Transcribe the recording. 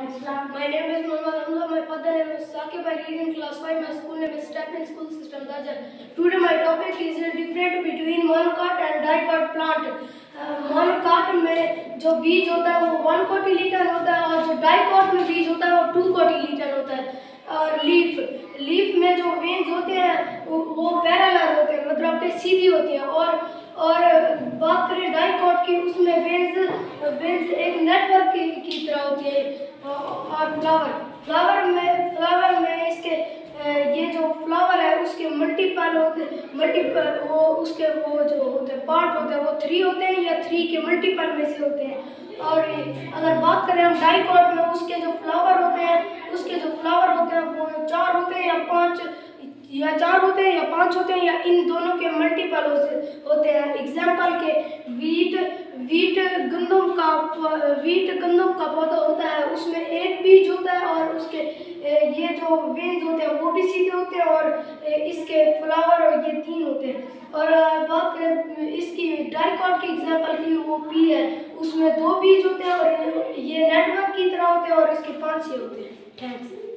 My name is Mohammad Hamza. My father name is Saqib. I read in class 5. My school name is Stephen School System Dajar. Today my topic is different between monocot and dicot plant. Monocot में जो बीज होता है वो 1 कोटिलीटन होता है और जो डाइकॉट में बीज होता है वो 2 कोटिलीटन होता है। और लीफ में जो वेन्स होते हैं वो पैरेलल होते हैं, मतलब कि सीधी होती हैं। और बात करें डाइकॉट की, उसमें वेन्स एक नेटवर्क की तरह होती है। और फ्लावर में इसके ये जो फ्लावर है उसके मल्टीपल वो उसके वो जो होते हैं पार्ट होते हैं वो 3 होते हैं या 3 के मल्टीपल में से होते हैं। और अगर बात करें हम डाइकॉट में, उसके जो फ्लावर होते हैं वो 4 होते हैं या 5 होते हैं या इन दोनों के मल्टीपल होते हैं। एग्जाम्पल के वीट गंदम का पौधा होता है, उसमें एक बीज होता है और उसके ये जो वेन्स होते हैं वो भी सीधे होते हैं और इसके फ्लावर और ये 3 होते हैं। और बात करें इसकी डाइकॉट की एग्जाम्पल की, वो पी है, उसमें 2 बीज होते हैं और ये नेटवर्क की तरह होते हैं और इसके 5 होते हैं। थैंक्स।